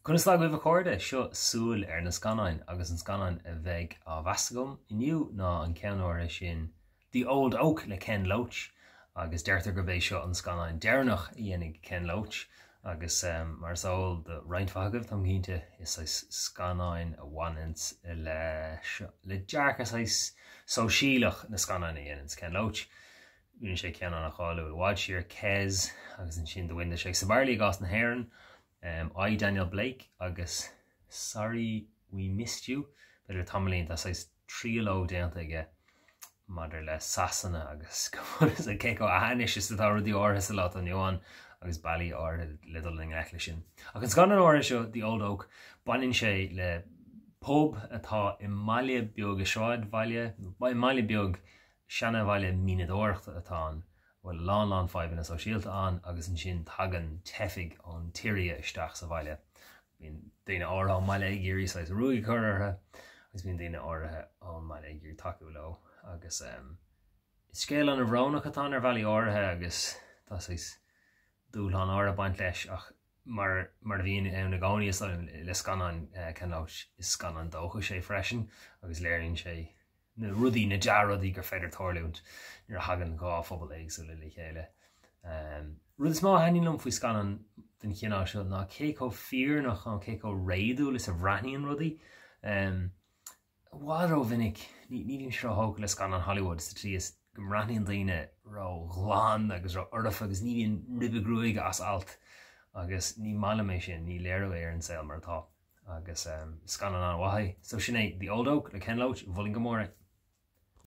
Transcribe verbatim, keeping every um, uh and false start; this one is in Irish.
Cunas lag bh cóirde seo súil ar na Scannáin agus an Scannáin a bheith á bhasagum iniu ná an ceanóir sin The Old Oak le Ken Loach agus deirtar gur bééis seo an Scannáin dearnach dhéananig Ken Loach agus um, mar saol de reinintfagah tam gínte is Scannáin a bhaint le le dearchas is so sílach na Scannáin a dhéanaan Ken Loach. Bhíonn sé cean an cháú bháid siar Kez agus an sin do bhainte sé sa bhairlaí gas na hÉireann. Um, I Daniel Blake agus Sorry We Missed You beidir tamlín tá sais tríló déanta aige madidir le sasanna agus is a céic ó ahanis is atá rudí ortha sa lá an Johan agus bailí ortha lidling eithla sin. Agus gan an ortha seo The Old Oak banin sé le pub atá i maiile beag a seáid bhaile i maiile beag seanna bhaile mínad orchta atá bhfuil lán lán fáibin is ó síalta an agus an sin tagan tefig an tíria isteach sa bhaile. Bhín daoine ára an maiile géirí sa ruúi chuirthe agus bhín daoine áirithe an maiile géir takeú lo agus um, is scéal an a bhrónach atá ar bhailí áirithe agus tá is dúil an ára baint leis ach mar mar bhíon an na gáí is le Scannáin uh, Ken Loach is Scannáin dócha sé freisin agus léironn sé na rudí na dearradí gur féidir tórlúnt ar hagan gá phobal éagsú le chéile. Um, rud is má hainlumm faoi Scannáin den chinná seo ná cé có fír nach an cé có réadú is a bhreathnaíon rudí. Um, Bhádó vinnig ní dín seo thóg le Scannáin Hollywood sa trí is go mraithnaíon daoine rá gláán agus rá ordafa agus ní bhíon ribbe grúig as alt agus ní mala mé sin ní léirú ar an saoil mar tá agus um, Scannáin an bhaithí. So sin é The Old Oak le Ken Loach bhfuilin go móra.